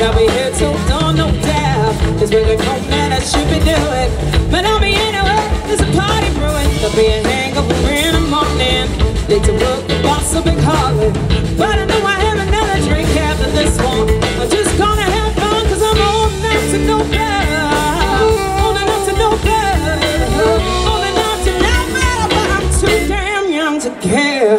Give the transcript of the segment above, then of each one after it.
I'll be here till dawn, no doubt. It's really cold that I should be doing, but I'll be anyway. There's a party brewing. There'll be a hangover in the morning. Need to work the boss a big Harley, but I know I have another drink after this one. I'm just gonna have fun, cause I'm old enough to know better. Old enough to know better. Old enough to know better, but I'm too damn young to care.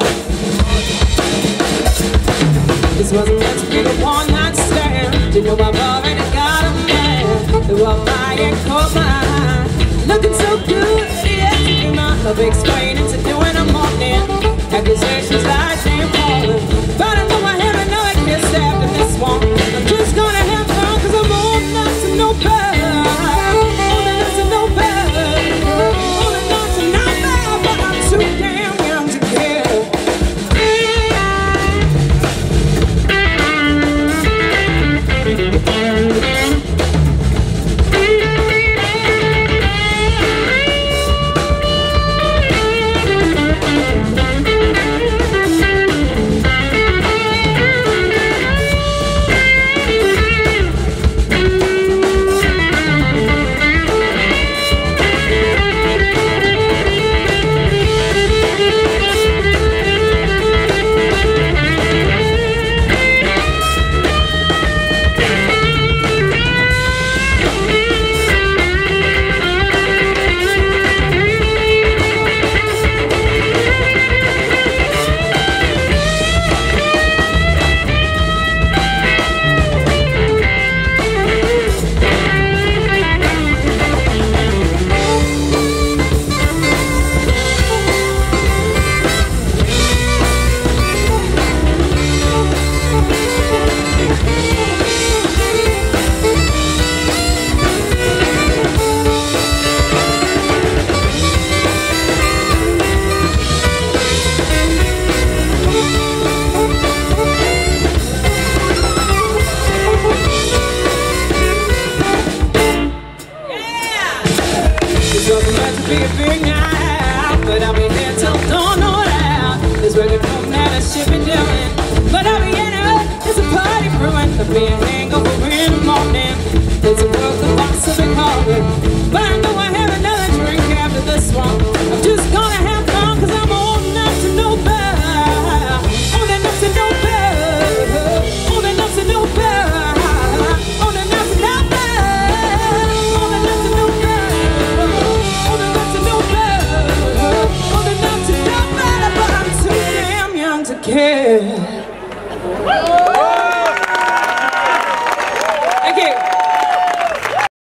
This wasn't meant to be a one-night stand. You know I've already got a man. Who are buying cold mine. Looking so good, yeah, you know I'll be explaining to do in the morning. Accusations like they're falling, but I know I have another kiss after this one. I'm just gonna have fun, cause I'm old enough to know better. Old enough to know better. Old enough to know better, but I'm too damn young to care. Be a big night, but I'll be here till dawn, no doubt. There's working home that I should be doing, but I'll be anyway. There's a party brewing. There'll be a hangover in the morning. There's a world of box of big Harley, but I know I have another drink after this one. I'm just gonna have fun, cause I'm old enough to know better. Old enough to know better. Old enough to know better. Old enough to know better. Old enough to know better. Old enough to know better, but I'm too damn young to care.